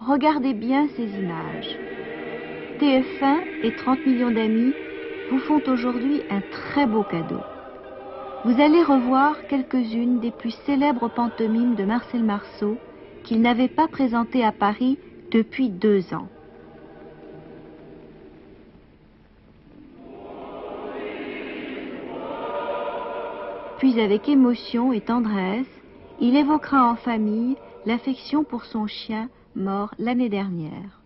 regardez bien ces images. TF1 et 30 millions d'amis vous font aujourd'hui un très beau cadeau. Vous allez revoir quelques-unes des plus célèbres pantomimes de Marcel Marceau qu'il n'avait pas présentées à Paris depuis 2 ans. Puis avec émotion et tendresse, il évoquera en famille l'affection pour son chien mort l'année dernière.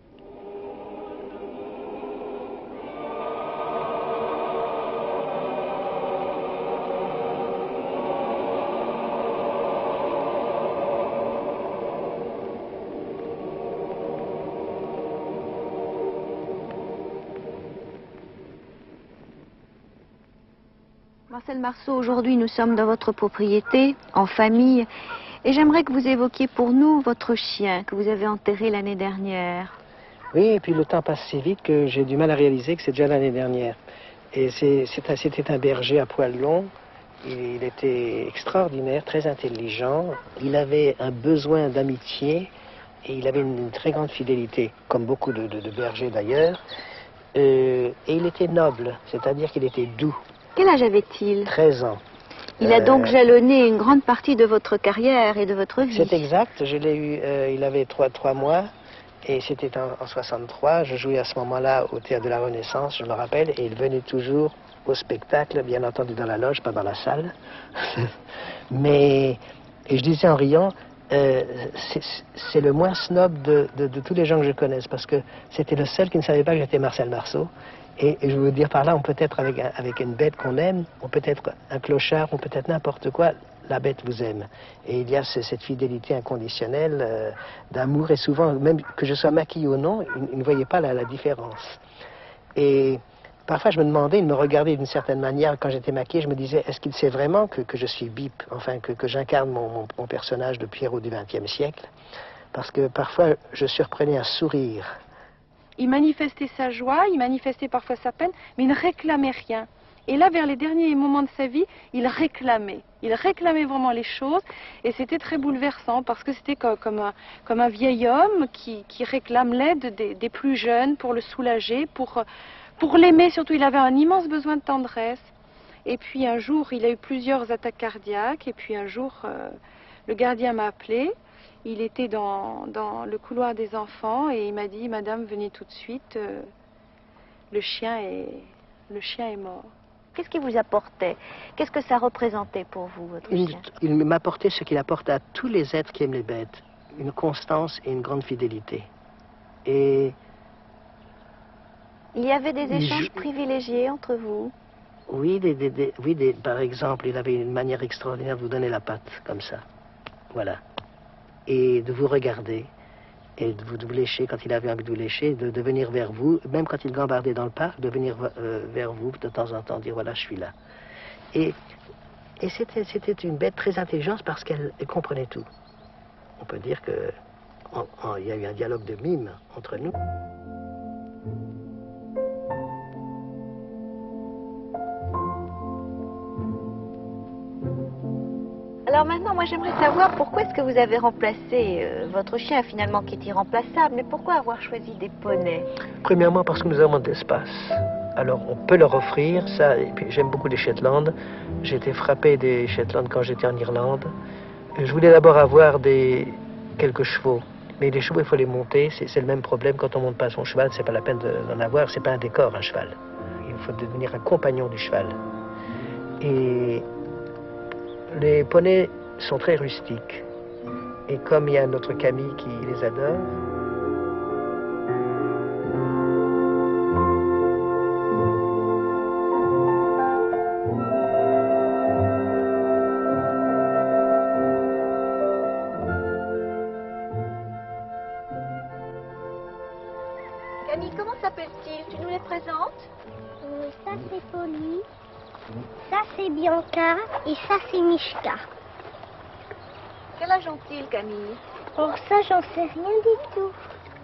Marcel Marceau, aujourd'hui nous sommes dans votre propriété, en famille, et j'aimerais que vous évoquiez pour nous votre chien que vous avez enterré l'année dernière. Oui, et puis le temps passe si vite que j'ai du mal à réaliser que c'est déjà l'année dernière. Et c'était un berger à poil long, il était extraordinaire, très intelligent, il avait un besoin d'amitié et il avait une très grande fidélité, comme beaucoup de bergers d'ailleurs, et il était noble, c'est-à-dire qu'il était doux. Quel âge avait-il? 13 ans. Il a donc jalonné une grande partie de votre carrière et de votre vie. C'est exact, je l'ai eu, il avait 3 mois, et c'était en 63, je jouais à ce moment-là au Théâtre de la Renaissance, je me rappelle, et il venait toujours au spectacle, bien entendu dans la loge, pas dans la salle. Mais, et je disais en riant, c'est le moins snob de tous les gens que je connaisse, parce que c'était le seul qui ne savait pas que j'étais Marcel Marceau. Et je veux dire par là, on peut être avec une bête qu'on aime, on peut être un clochard, on peut être n'importe quoi, la bête vous aime. Et il y a cette fidélité inconditionnelle d'amour, et souvent, même que je sois maquillé ou non, il ne voyait pas la différence. Et parfois je me demandais, il me regardait d'une certaine manière, quand j'étais maquillé, je me disais, est-ce qu'il sait vraiment que je suis Bip, enfin que j'incarne mon personnage de Pierrot du XXe siècle? Parce que parfois je surprenais un sourire. Il manifestait sa joie, il manifestait parfois sa peine, mais il ne réclamait rien. Et là, vers les derniers moments de sa vie, il réclamait. Il réclamait vraiment les choses, et c'était très bouleversant, parce que c'était comme un vieil homme qui réclame l'aide des plus jeunes pour le soulager, pour l'aimer surtout. Il avait un immense besoin de tendresse. Et puis un jour, il a eu plusieurs attaques cardiaques, et puis un jour, le gardien m'a appelé. Il était dans le couloir des enfants et il m'a dit, Madame, venez tout de suite, le chien est mort. Qu'est-ce qu'il vous apportait? Qu'est-ce que ça représentait pour vous, votre chien? Il m'apportait ce qu'il apporte à tous les êtres qui aiment les bêtes, une constance et une grande fidélité. Et il y avait des échanges privilégiés entre vous? Oui, par exemple, il avait une manière extraordinaire de vous donner la patte, comme ça. Voilà. Et de vous regarder, et de vous lécher quand il avait envie de vous lécher, de venir vers vous, même quand il gambardait dans le parc, de venir vers vous de temps en temps, dire voilà, je suis là. Et c'était une bête très intelligente parce qu'elle comprenait tout. On peut dire qu'il y a eu un dialogue de mime entre nous. Alors maintenant, moi j'aimerais savoir pourquoi est-ce que vous avez remplacé votre chien finalement qui est irremplaçable, mais pourquoi avoir choisi des poneys? Premièrement parce que nous avons de l'espace. Alors on peut leur offrir ça, et puis j'aime beaucoup les Shetland. J'ai été frappé des Shetland quand j'étais en Irlande. Je voulais d'abord avoir quelques chevaux, mais les chevaux il faut les monter, c'est le même problème quand on monte pas son cheval, c'est pas la peine d'en avoir, c'est pas un décor un cheval. Il faut devenir un compagnon du cheval. Et les poneys sont très rustiques. Et comme il y a notre Camille qui les adore, Camille, comment s'appelle-t-il? Tu nous les présentes? Ça c'est Polly, ça c'est Bianca et ça c'est Mishka. Quel âge ont-ils, Camille? Pour ça j'en sais rien du tout.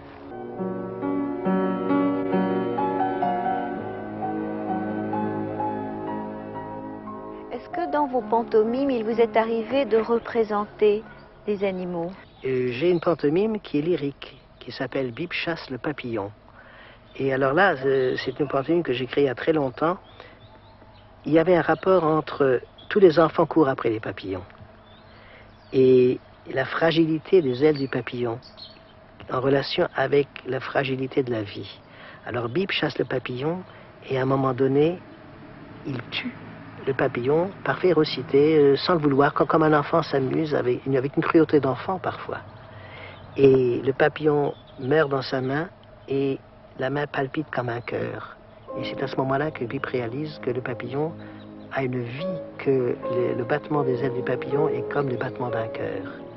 Est-ce que dans vos pantomimes, il vous est arrivé de représenter des animaux? j'ai une pantomime qui est lyrique. qui s'appelle Bip chasse le papillon. Et alors là, c'est une opportunité que j'ai créée il y a très longtemps. Il y avait un rapport entre tous les enfants courent après les papillons et la fragilité des ailes du papillon en relation avec la fragilité de la vie. Alors Bip chasse le papillon et à un moment donné, il tue le papillon par férocité, sans le vouloir, comme un enfant s'amuse avec une cruauté d'enfant parfois. Et le papillon meurt dans sa main et la main palpite comme un cœur. Et c'est à ce moment-là que Bip réalise que le papillon a une vie, que le battement des ailes du papillon est comme le battement d'un cœur.